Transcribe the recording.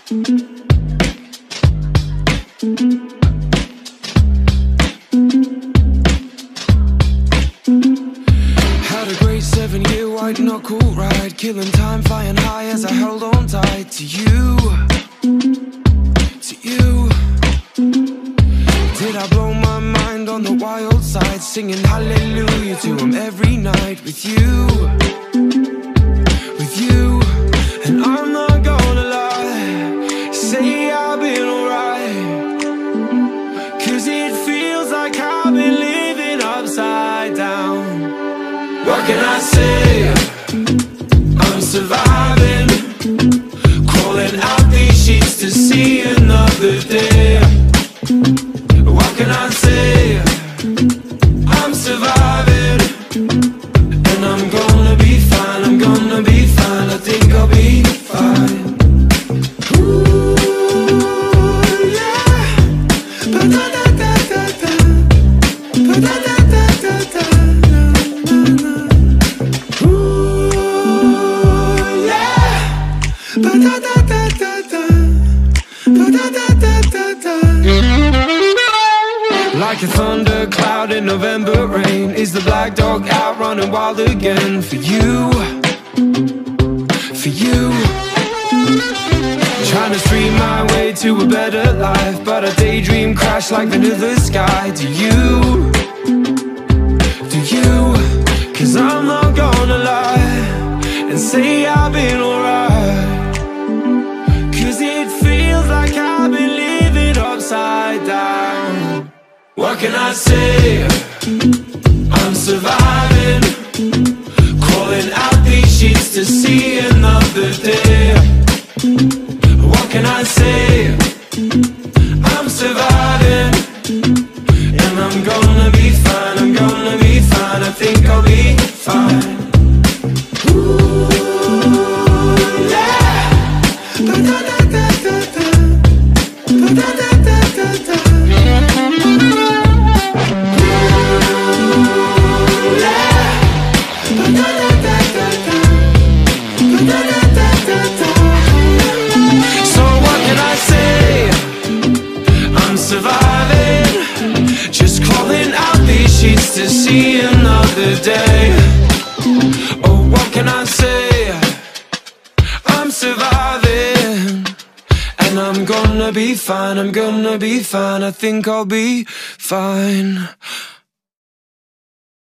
Had a great 7-year white knuckle ride, killing time, flying high as I held on tight to you. To you. Did I blow my mind on the wild side, singing hallelujah to him every night with you. With you. And I'm not gonna lie, say I've been alright, 'cause it feels like I've been living upside down. What can I say? I'm surviving, crawling out these sheets to see another day. What can I say? I'm surviving, and I'm gonna be fine, I'm gonna be fine, I think I'll be fine. Ooh, yeah. Ba-da-da-da-da-da. Ba-da-da-da-da-da. Ooh, yeah. Ba-da-da-da-da-da. Ba-da-da-da-da-da. Like a thundercloud in November rain, is the black dog out running wild again for you? For you. Trying to stream my way to a better life, but a daydream crashed like into the sky. Do you? Do you? 'Cause I'm not gonna lie and say I've been alright, 'cause it feels like I've been living upside down. What can I say? I'm surviving, crawling out these sheets to see another day. What can I say? I'm surviving, and I'm gonna be fine, I'm gonna be fine, I think I'll be fine. Ooh, yeah. Ba-da-da-da-da-da. Ba-da-da-da-da-da. Surviving, just crawling out these sheets to see another day. Oh, what can I say? I'm surviving, and I'm gonna be fine, I'm gonna be fine, I think I'll be fine.